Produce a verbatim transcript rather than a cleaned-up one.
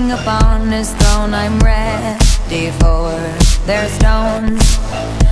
king upon his throne, I'm ready for their stones.